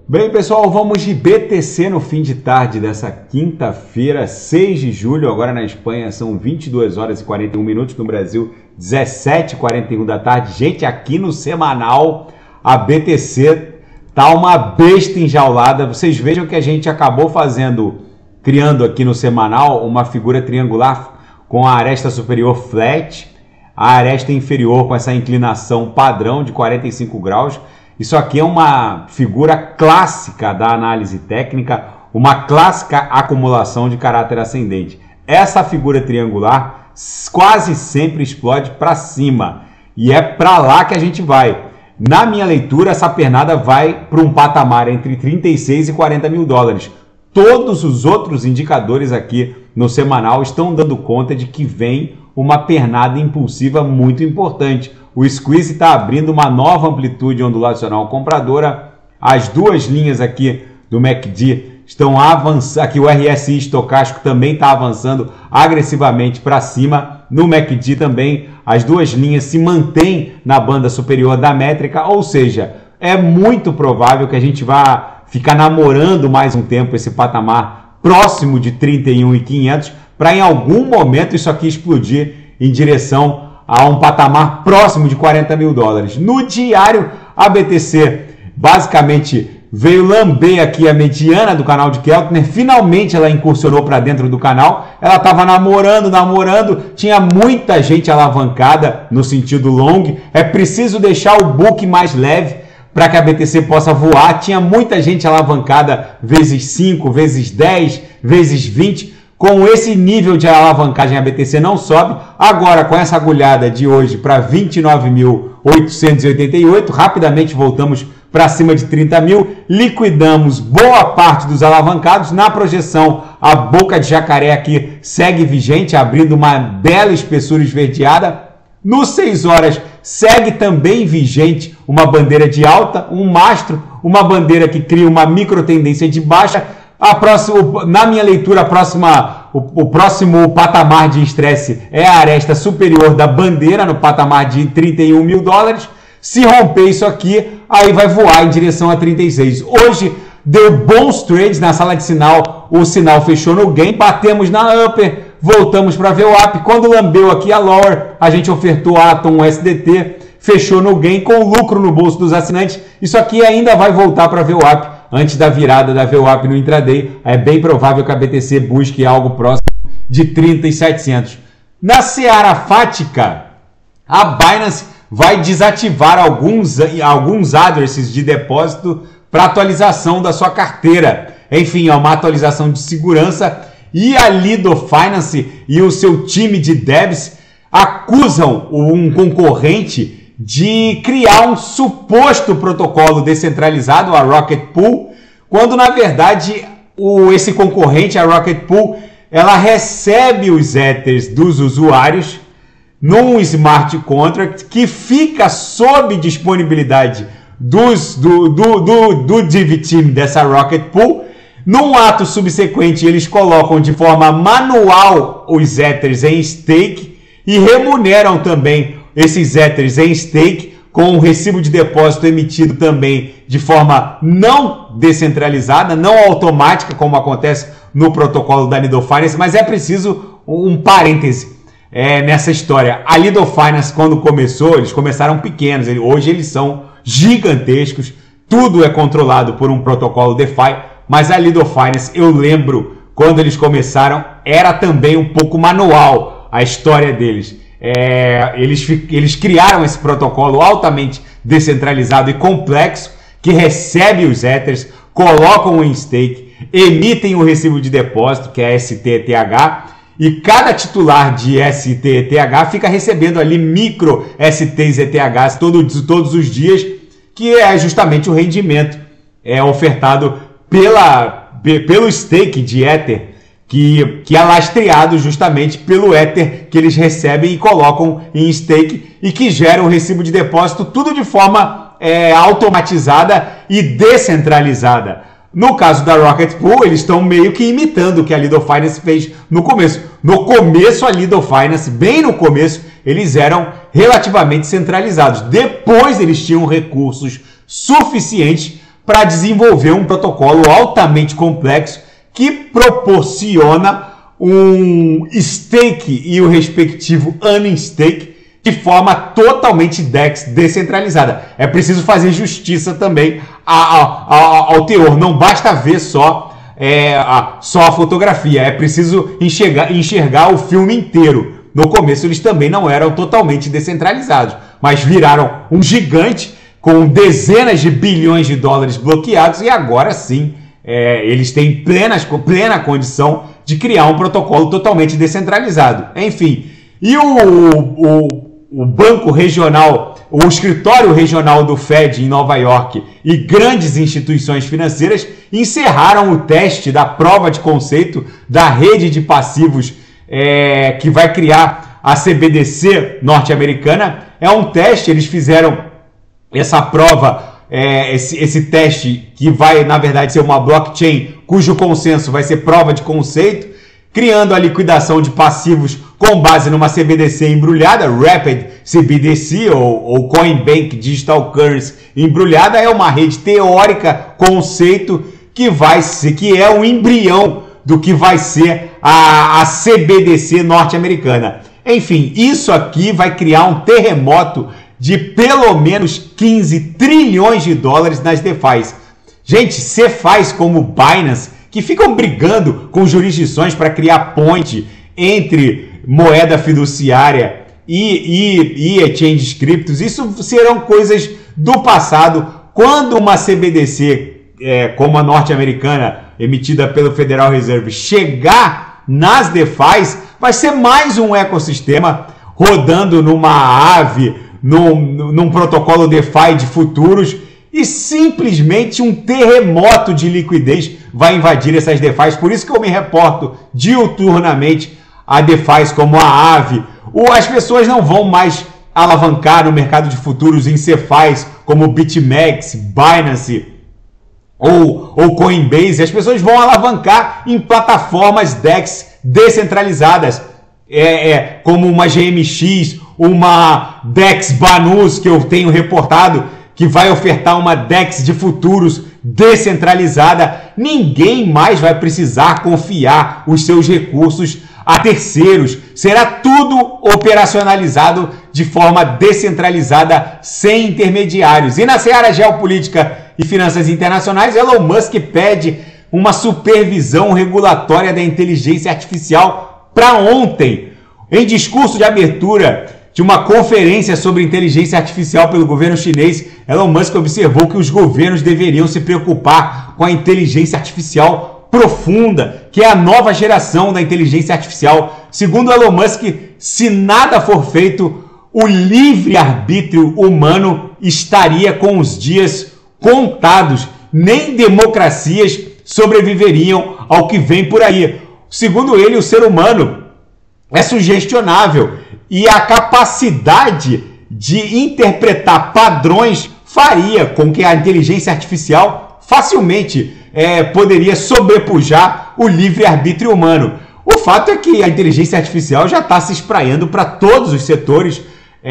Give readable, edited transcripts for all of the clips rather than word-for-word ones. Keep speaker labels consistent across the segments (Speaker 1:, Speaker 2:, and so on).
Speaker 1: Bem, pessoal, vamos de BTC no fim de tarde dessa quinta-feira, 6 de julho. Agora na Espanha são 22 horas e 41 minutos, no Brasil 17h41 da tarde. Gente, aqui no semanal a BTC tá uma besta enjaulada. Vocês vejam que a gente acabou criando aqui no semanal uma figura triangular com a aresta superior flat, a aresta inferior com essa inclinação padrão de 45 graus. Isso aqui é uma figura clássica da análise técnica, uma clássica acumulação de caráter ascendente. Essa figura triangular quase sempre explode para cima e é para lá que a gente vai. Na minha leitura, essa pernada vai para um patamar entre 36 e 40 mil dólares. Todos os outros indicadores aqui no semanal estão dando conta de que vem uma pernada impulsiva muito importante. O squeeze está abrindo uma nova amplitude ondulacional compradora. As duas linhas aqui do MACD estão avançando. Aqui o RSI estocástico também está avançando agressivamente para cima. No MACD também as duas linhas se mantêm na banda superior da métrica, ou seja, é muito provável que a gente vá ficar namorando mais um tempo esse patamar próximo de 31.500 para em algum momento isso aqui explodir em direção a um patamar próximo de 40 mil dólares. No diário, a BTC basicamente veio lamber aqui a mediana do canal de Keltner. Finalmente ela incursionou para dentro do canal. Ela estava namorando, tinha muita gente alavancada no sentido long. É preciso deixar o book mais leve para que a BTC possa voar. Tinha muita gente alavancada vezes 5, vezes 10, vezes 20. Com esse nível de alavancagem, a BTC não sobe. Agora, com essa agulhada de hoje para 29.888, rapidamente voltamos para cima de 30 mil. Liquidamos boa parte dos alavancados. Na projeção, a boca de jacaré aqui segue vigente, abrindo uma bela espessura esverdeada. No 6 horas, segue também vigente uma bandeira de alta, um mastro, uma bandeira que cria uma micro tendência de baixa. Na minha leitura, o próximo patamar de estresse é a aresta superior da bandeira, no patamar de 31 mil dólares. Se romper isso aqui, aí vai voar em direção a 36. Hoje deu bons trades na sala de sinal, o sinal fechou no gain, batemos na upper, voltamos para VWAP. Quando lambeu aqui a lower, a gente ofertou a Atom SDT, fechou no gain com lucro no bolso dos assinantes. Isso aqui ainda vai voltar para VWAP. Antes da virada da VWAP no intraday, é bem provável que a BTC busque algo próximo de 30.700. Na seara fática, a Binance vai desativar alguns addresses de depósito para atualização da sua carteira. Enfim, é uma atualização de segurança. E a Lido Finance e o seu time de devs acusam um concorrente de criar um suposto protocolo descentralizado, a Rocket Pool, quando na verdade esse concorrente, a Rocket Pool, ela recebe os Ethers dos usuários num smart contract que fica sob disponibilidade do Div Team dessa Rocket Pool. Num ato subsequente, eles colocam de forma manual os Ethers em stake e remuneram também esses Ethers em stake com o recibo de depósito emitido também de forma não descentralizada, não automática, como acontece no protocolo da Lido Finance. Mas é preciso um parêntese nessa história. A Lido Finance, quando começou, eles começaram pequenos, hoje eles são gigantescos, tudo é controlado por um protocolo DeFi, mas a Lido Finance, eu lembro, quando eles começaram, era também um pouco manual a história deles. Eles criaram esse protocolo altamente descentralizado e complexo que recebe os Ethers, colocam em stake, emitem o recibo de depósito, que é STETH, e cada titular de STETH fica recebendo ali micro STETHs todos os dias, que é justamente o rendimento ofertado pelo stake de Ether, que é lastreado justamente pelo Ether que eles recebem e colocam em stake e que gera um recibo de depósito, tudo de forma automatizada e descentralizada. No caso da Rocket Pool, eles estão meio que imitando o que a Lido Finance fez no começo. No começo, a Lido Finance, bem no começo, eles eram relativamente centralizados. Depois, eles tinham recursos suficientes para desenvolver um protocolo altamente complexo que proporciona um stake e o respectivo unstake de forma totalmente descentralizada. É preciso fazer justiça também ao teor, não basta ver só a fotografia, é preciso enxergar o filme inteiro. No começo eles também não eram totalmente descentralizados, mas viraram um gigante com dezenas de bilhões de dólares bloqueados e agora sim eles têm plena condição de criar um protocolo totalmente descentralizado. Enfim, e o banco regional, o escritório regional do Fed em Nova York e grandes instituições financeiras encerraram o teste da prova de conceito da rede de passivos que vai criar a CBDC norte-americana. É um teste, eles fizeram essa prova, esse teste que vai, na verdade, ser uma blockchain cujo consenso vai ser prova de conceito, criando a liquidação de passivos com base numa CBDC embrulhada, Rapid CBDC ou Coinbank Digital Currency embrulhada. É uma rede teórica, conceito, que é um embrião do que vai ser a CBDC norte-americana. Enfim, isso aqui vai criar um terremoto de pelo menos 15 trilhões de dólares nas DeFis. Gente, CeFis como Binance, que ficam brigando com jurisdições para criar ponte entre moeda fiduciária e exchanges criptos, isso serão coisas do passado. Quando uma CBDC como a norte-americana, emitida pelo Federal Reserve, chegar nas DeFis, vai ser mais um ecossistema rodando numa ave, num protocolo DeFi de futuros, e simplesmente um terremoto de liquidez vai invadir essas DeFis. Por isso que eu me reporto diuturnamente a DeFis como a ave. As pessoas não vão mais alavancar no mercado de futuros em CeFis como BitMEX, Binance ou Coinbase. As pessoas vão alavancar em plataformas DEX descentralizadas, como uma GMX, uma DEX Banus, que eu tenho reportado, que vai ofertar uma DEX de futuros descentralizada. Ninguém mais vai precisar confiar os seus recursos a terceiros. Será tudo operacionalizado de forma descentralizada, sem intermediários. E na seara geopolítica e finanças internacionais, Elon Musk pede uma supervisão regulatória da inteligência artificial para ontem. Em discurso de abertura de uma conferência sobre inteligência artificial pelo governo chinês, Elon Musk observou que os governos deveriam se preocupar com a inteligência artificial profunda, que é a nova geração da inteligência artificial. Segundo Elon Musk, se nada for feito, o livre-arbítrio humano estaria com os dias contados. Nem democracias sobreviveriam ao que vem por aí. Segundo ele, o ser humano é sugestionável e a capacidade de interpretar padrões faria com que a inteligência artificial facilmente poderia sobrepujar o livre-arbítrio humano. O fato é que a inteligência artificial já está se espraiando para todos os setores.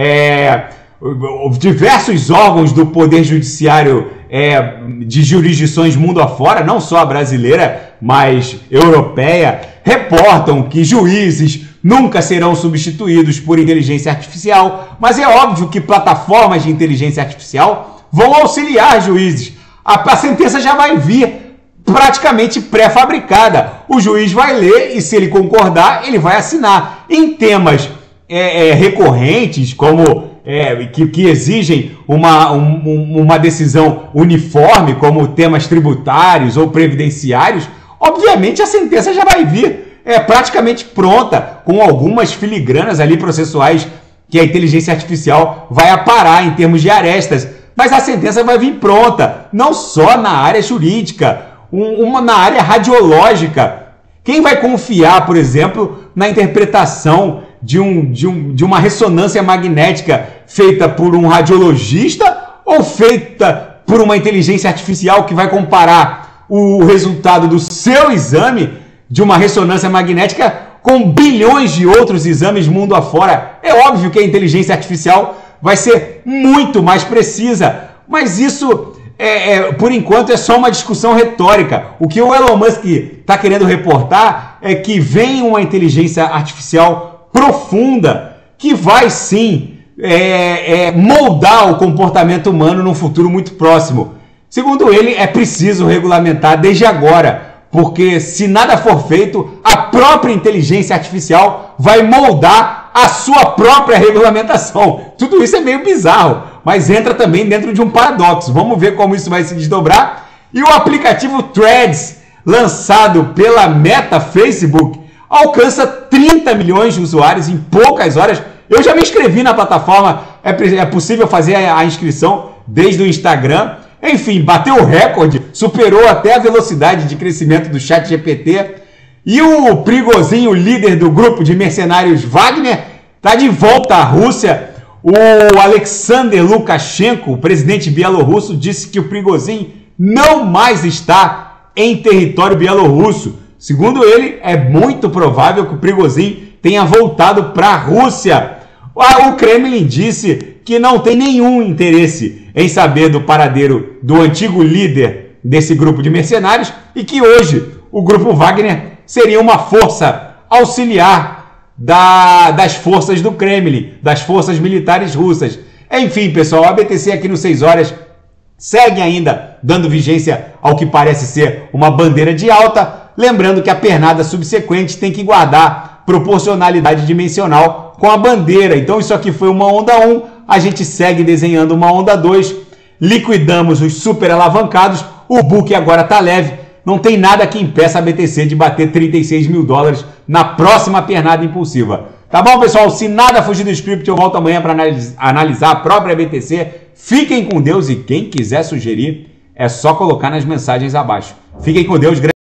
Speaker 1: Diversos órgãos do Poder Judiciário de jurisdições mundo afora, não só a brasileira, mas europeia, reportam que juízes nunca serão substituídos por inteligência artificial, mas é óbvio que plataformas de inteligência artificial vão auxiliar juízes. A sentença já vai vir praticamente pré-fabricada. O juiz vai ler e, se ele concordar, ele vai assinar. Em temas recorrentes, como que exigem uma decisão uniforme, como temas tributários ou previdenciários, obviamente a sentença já vai vir praticamente pronta, com algumas filigranas ali processuais que a inteligência artificial vai aparar em termos de arestas, mas a sentença vai vir pronta, não só na área jurídica, na área radiológica. Quem vai confiar, por exemplo, na interpretação de uma ressonância magnética feita por um radiologista ou feita por uma inteligência artificial que vai comparar o resultado do seu exame de uma ressonância magnética com bilhões de outros exames mundo afora? É óbvio que a inteligência artificial vai ser muito mais precisa, mas isso por enquanto é só uma discussão retórica. O que o Elon Musk está querendo reportar é que vem uma inteligência artificial profunda que vai sim moldar o comportamento humano num futuro muito próximo. Segundo ele, é preciso regulamentar desde agora, porque se nada for feito, a própria inteligência artificial vai moldar a sua própria regulamentação. Tudo isso é meio bizarro, mas entra também dentro de um paradoxo. Vamos ver como isso vai se desdobrar. E o aplicativo Threads, lançado pela Meta Facebook, alcança 30 milhões de usuários em poucas horas. Eu já me inscrevi na plataforma, é possível fazer a inscrição desde o Instagram. Enfim, bateu o recorde, superou até a velocidade de crescimento do ChatGPT. E o Prigozhin, o líder do grupo de mercenários Wagner, está de volta à Rússia. O Alexander Lukashenko, o presidente bielorrusso, disse que o Prigozhin não mais está em território bielorrusso. Segundo ele, é muito provável que o Prigozhin tenha voltado para a Rússia. O Kremlin disse que não tem nenhum interesse em saber do paradeiro do antigo líder desse grupo de mercenários e que hoje o grupo Wagner seria uma força auxiliar das forças do Kremlin, das forças militares russas. Enfim, pessoal, a BTC aqui no 6 horas segue ainda dando vigência ao que parece ser uma bandeira de alta, lembrando que a pernada subsequente tem que guardar proporcionalidade dimensional com a bandeira. Então isso aqui foi uma onda 1, a gente segue desenhando uma onda 2, liquidamos os super alavancados, o book agora está leve, não tem nada que impeça a BTC de bater 36 mil dólares na próxima pernada impulsiva. Tá bom, pessoal? Se nada fugir do script, eu volto amanhã para analisar a própria BTC. Fiquem com Deus e quem quiser sugerir, é só colocar nas mensagens abaixo. Fiquem com Deus.